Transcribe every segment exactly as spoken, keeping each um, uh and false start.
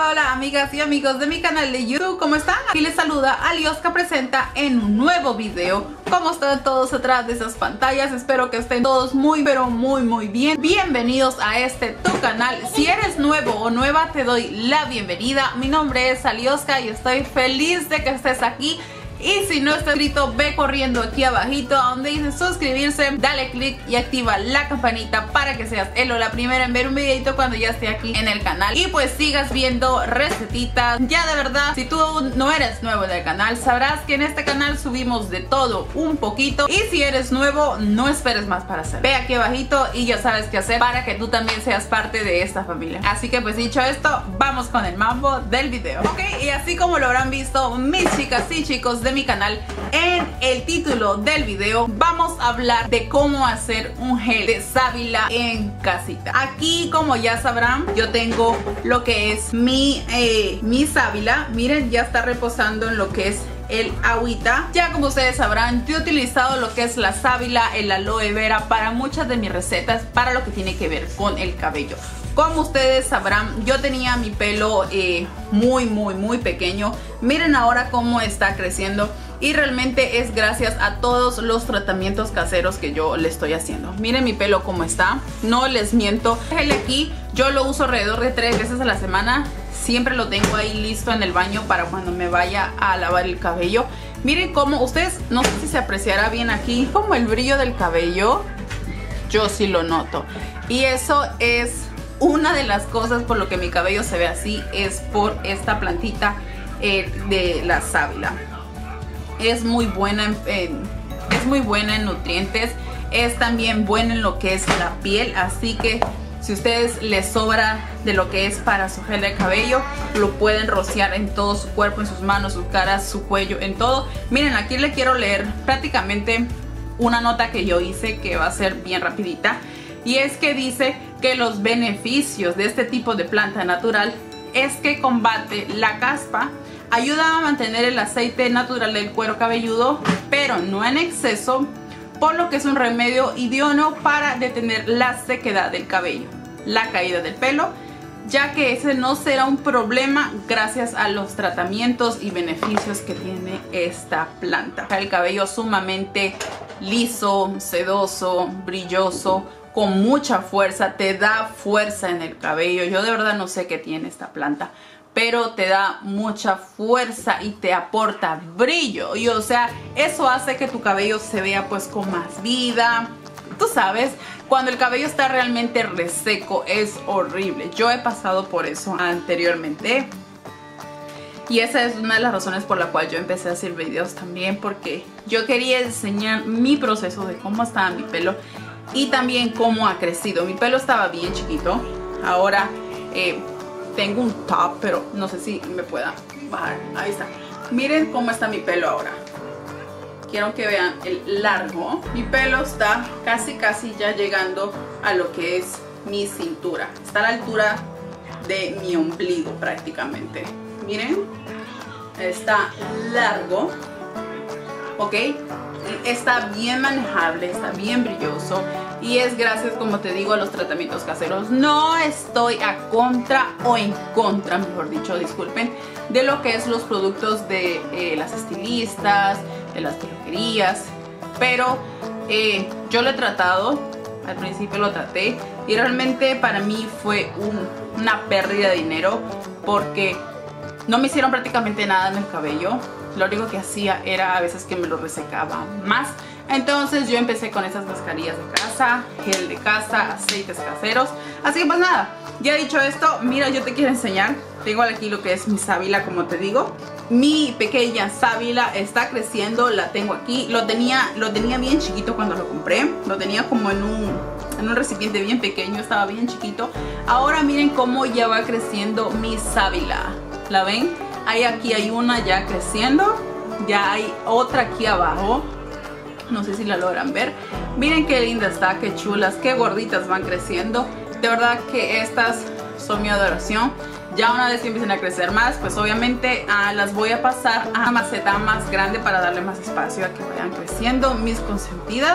Hola, hola amigas y amigos de mi canal de YouTube, ¿cómo están? Aquí les saluda Alioska Presenta en un nuevo video. ¿Cómo están todos atrás de esas pantallas? Espero que estén todos muy pero muy muy bien. Bienvenidos a este tu canal. Si eres nuevo o nueva te doy la bienvenida. Mi nombre es Alioska y estoy feliz de que estés aquí. Y si no estás inscrito, ve corriendo aquí abajito donde dice suscribirse, dale click y activa la campanita para que seas el o la primera en ver un videito cuando ya esté aquí en el canal. Y pues sigas viendo recetitas. Ya de verdad, si tú no eres nuevo en el canal, sabrás que en este canal subimos de todo un poquito. Y si eres nuevo, no esperes más para hacerlo. Ve aquí abajito y ya sabes qué hacer para que tú también seas parte de esta familia. Así que pues dicho esto, vamos con el mambo del video. Ok, y así como lo habrán visto mis chicas y chicos de mi canal, en el título del video vamos a hablar de cómo hacer un gel de sábila en casita. Aquí, como ya sabrán, yo tengo lo que es mi, eh, mi sábila. Miren, ya está reposando en lo que es el agüita. Ya como ustedes sabrán, yo he utilizado lo que es la sábila, el aloe vera para muchas de mis recetas, para lo que tiene que ver con el cabello. Como ustedes sabrán, yo tenía mi pelo eh, muy muy muy pequeño. Miren ahora cómo está creciendo. Y realmente es gracias a todos los tratamientos caseros que yo le estoy haciendo. Miren mi pelo cómo está. No les miento. El aquí yo lo uso alrededor de tres veces a la semana. Siempre lo tengo ahí listo en el baño para cuando me vaya a lavar el cabello. Miren cómo, ustedes, no sé si se apreciará bien aquí, como el brillo del cabello. Yo sí lo noto. Y eso es una de las cosas por lo que mi cabello se ve así, es por esta plantita eh, de la sábila. Es muy buena en, en, es muy buena en nutrientes, es también buena en lo que es la piel, así que si a ustedes les sobra de lo que es para su gel de cabello, lo pueden rociar en todo su cuerpo, en sus manos, sus caras, su cuello, en todo. Miren, aquí le quiero leer prácticamente una nota que yo hice que va a ser bien rapidita. Y es que dice que los beneficios de este tipo de planta natural es que combate la caspa, ayuda a mantener el aceite natural del cuero cabelludo, pero no en exceso, por lo que es un remedio idóneo para detener la sequedad del cabello, la caída del pelo, ya que ese no será un problema gracias a los tratamientos y beneficios que tiene esta planta. El cabello sumamente liso, sedoso, brilloso, con mucha fuerza, te da fuerza en el cabello. Yo de verdad no sé qué tiene esta planta, pero te da mucha fuerza y te aporta brillo. Y o sea, eso hace que tu cabello se vea pues con más vida. Tú sabes, cuando el cabello está realmente reseco es horrible. Yo he pasado por eso anteriormente. Y esa es una de las razones por la cual yo empecé a hacer videos también, porque yo quería enseñar mi proceso de cómo estaba mi pelo y también cómo ha crecido. Mi pelo estaba bien chiquito. Ahora eh, tengo un top, pero no sé si me pueda bajar. Ahí está. Miren cómo está mi pelo ahora. Quiero que vean el largo. Mi pelo está casi casi ya llegando a lo que es mi cintura. Está a la altura de mi ombligo prácticamente. Miren. Está largo. Ok. Está bien manejable, está bien brilloso. Y es gracias, como te digo, a los tratamientos caseros. No estoy a contra o en contra, mejor dicho, disculpen, de lo que es los productos de eh, las estilistas, de las peluquerías. Pero eh, yo lo he tratado, al principio lo traté y realmente para mí fue un, una pérdida de dinero, porque no me hicieron prácticamente nada en el cabello. Lo único que hacía era a veces que me lo resecaba más. Entonces yo empecé con esas mascarillas de casa, gel de casa, aceites caseros. Así que pues nada, ya dicho esto, mira, yo te quiero enseñar. Tengo aquí lo que es mi sábila, como te digo. Mi pequeña sábila está creciendo, la tengo aquí. Lo tenía, lo tenía bien chiquito cuando lo compré. Lo tenía como en un, en un recipiente bien pequeño, estaba bien chiquito. Ahora miren cómo ya va creciendo mi sábila. ¿La ven? Ahí aquí hay una ya creciendo. Ya hay otra aquí abajo. No sé si la logran ver. Miren qué linda está, qué chulas, qué gorditas van creciendo. De verdad que estas son mi adoración. Ya una vez que empiecen a crecer más, pues obviamente ah, las voy a pasar a una maceta más grande para darle más espacio a que vayan creciendo mis consentidas.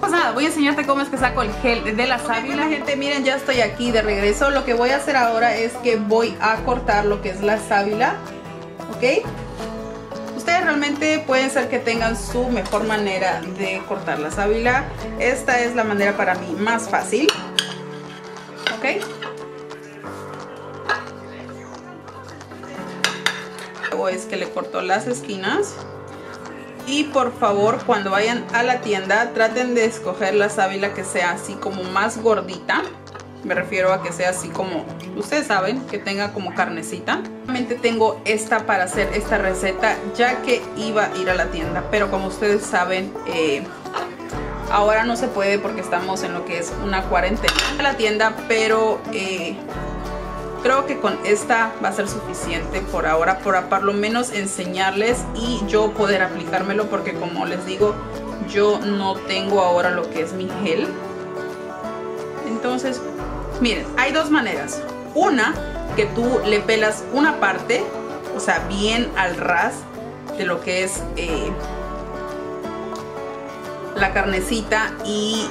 pues nada, voy a enseñarte cómo es que saco el gel de la sábila. Gente, miren, ya estoy aquí de regreso. Lo que voy a hacer ahora es que voy a cortar lo que es la sábila, ¿ok? Ustedes realmente pueden ser que tengan su mejor manera de cortar la sábila. Esta es la manera para mí más fácil, ¿ok? Luego es que le corto las esquinas. Y por favor, cuando vayan a la tienda, traten de escoger la sábila que sea así como más gordita. Me refiero a que sea así como, ustedes saben, que tenga como carnecita. Realmente tengo esta para hacer esta receta, ya que iba a ir a la tienda. Pero como ustedes saben, eh, ahora no se puede porque estamos en lo que es una cuarentena a la tienda. Pero eh, creo que con esta va a ser suficiente por ahora, para por lo menos enseñarles y yo poder aplicármelo. Porque como les digo, yo no tengo ahora lo que es mi gel. Entonces, miren, hay dos maneras. Una, que tú le pelas una parte, o sea, bien al ras de lo que es eh, la carnecita y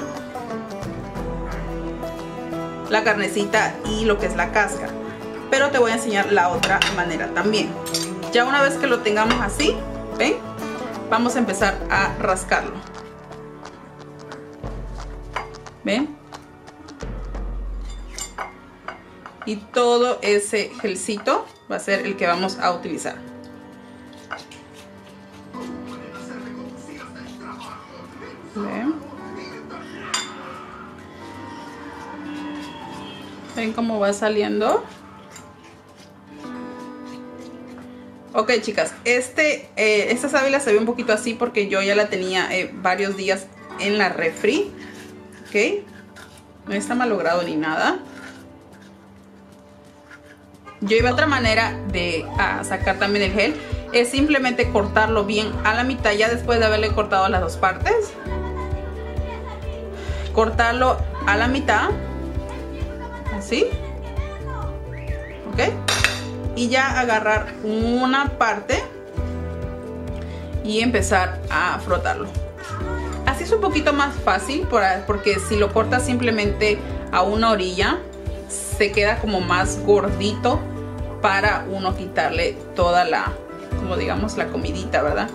la carnecita y lo que es la cáscara. Pero te voy a enseñar la otra manera también. Ya una vez que lo tengamos así, ¿ven? Vamos a empezar a rascarlo. ¿Ven? Y todo ese gelcito va a ser el que vamos a utilizar. ¿Ven? ¿Ven cómo va saliendo? Ok, chicas, este, eh, esta sábila se ve un poquito así porque yo ya la tenía eh, varios días en la refri. Ok, no está malogrado ni nada. Yo iba a otra manera de a sacar también el gel. Es simplemente cortarlo bien a la mitad, ya después de haberle cortado las dos partes. Cortarlo a la mitad. Así. Ok. Y ya agarrar una parte y empezar a frotarlo. Así es un poquito más fácil porque si lo cortas simplemente a una orilla, se queda como más gordito para uno quitarle toda la, como digamos, la comidita, ¿verdad?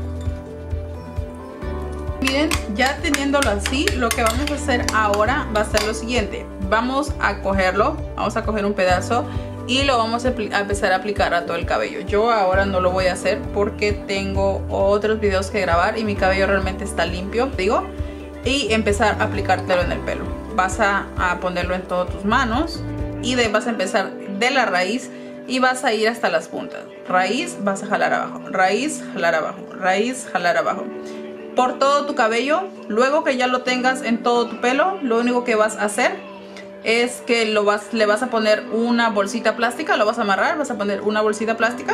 Miren, ya teniéndolo así, lo que vamos a hacer ahora va a ser lo siguiente. Vamos a cogerlo, vamos a coger un pedazo y lo vamos a, a empezar a aplicar a todo el cabello. Yo ahora no lo voy a hacer porque tengo otros videos que grabar y mi cabello realmente está limpio, digo. Y empezar a aplicártelo en el pelo. Vas a, a ponerlo en todas tus manos y de, vas a empezar de la raíz y vas a ir hasta las puntas. Raíz, vas a jalar abajo, raíz, jalar abajo, raíz, jalar abajo. Por todo tu cabello. Luego que ya lo tengas en todo tu pelo, lo único que vas a hacer es que lo vas, le vas a poner una bolsita plástica, lo vas a amarrar, vas a poner una bolsita plástica.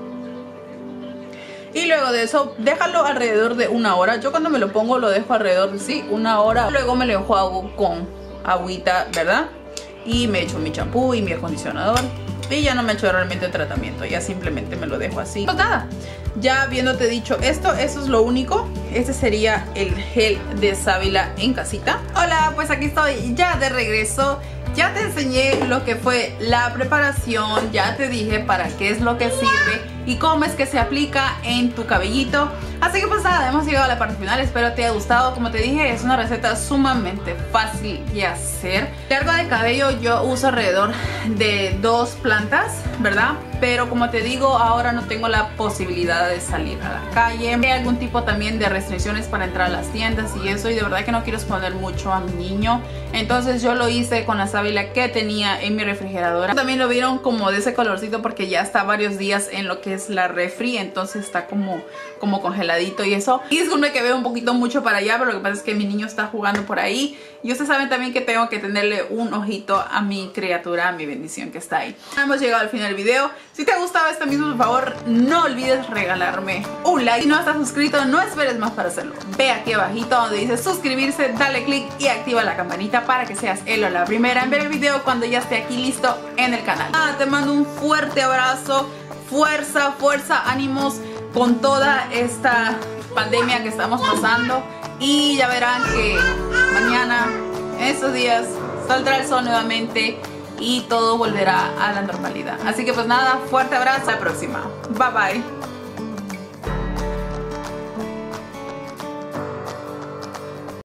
Y luego de eso, déjalo alrededor de una hora. Yo cuando me lo pongo lo dejo alrededor de sí, una hora. Luego me lo enjuago con agüita, ¿verdad? Y me echo mi champú y mi acondicionador. Y ya no me echo realmente tratamiento, ya simplemente me lo dejo así. Pues nada, ya habiéndote dicho esto, eso es lo único. Este sería el gel de sábila en casita. Hola, pues aquí estoy ya de regreso. Ya te enseñé lo que fue la preparación, ya te dije para qué es lo que sirve y cómo es que se aplica en tu cabellito. Así que pues nada, hemos llegado a la parte final, espero te haya gustado. Como te dije, es una receta sumamente fácil de hacer. Largo de cabello yo uso alrededor de dos plantas, ¿verdad? Pero como te digo, ahora no tengo la posibilidad de salir a la calle. Hay algún tipo también de restricciones para entrar a las tiendas y eso, y de verdad que no quiero exponer mucho a mi niño. Entonces yo lo hice con la sábila que tenía en mi refrigeradora. También lo vieron como de ese colorcito porque ya está varios días en lo que es la refri, entonces está como, como congeladito y eso. Y disculpe que veo un poquito mucho para allá, pero lo que pasa es que mi niño está jugando por ahí. Y ustedes saben también que tengo que tenerle un ojito a mi criatura, a mi bendición que está ahí. Hemos llegado al final del video. Si te ha gustado este mismo, por favor, no olvides regalarme un like. Si no estás suscrito, no esperes más para hacerlo. Ve aquí abajito donde dice suscribirse, dale click y activa la campanita para que seas él o la primera en ver el video cuando ya esté aquí listo en el canal. Ah, te mando un fuerte abrazo, fuerza, fuerza, ánimos con toda esta pandemia que estamos pasando. y ya verán que mañana, en estos días, saldrá el sol nuevamente y todo volverá a la normalidad. Así que pues nada, fuerte abrazo, hasta la próxima. Bye bye.